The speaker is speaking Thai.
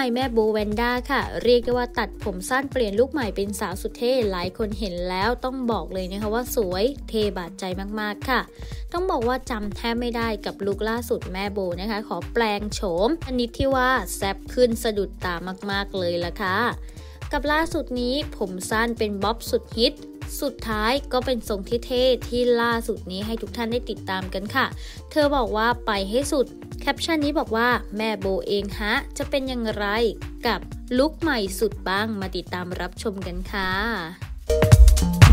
ม่แม่โบแวนด้าค่ะเรียกได้ว่าตัดผมสั้นเปลี่ยนลุคใหม่เป็นสาวสุดเท่หลายคนเห็นแล้วต้องบอกเลยนะคะว่าสวยเท่บาดใจมากๆค่ะต้องบอกว่าจำแทบไม่ได้กับลุคล่าสุดแม่โบนะคะขอแปลงโฉมชนิดที่ว่าแซ่บขึ้นสะดุดตามากๆเลยล่ะค่ะกับล่าสุดนี้ผมสั้นเป็นบ๊อบสุดฮิตสุดท้ายก็เป็นทรงที่เท่ที่ล่าสุดนี้ให้ทุกท่านได้ติดตามกันค่ะเธอบอกว่าไปให้สุดแคปชั่นนี้บอกว่าแม่โบเองฮะจะเป็นอย่างไรกับลุคใหม่สุดปังมาติดตามรับชมกันค่ะ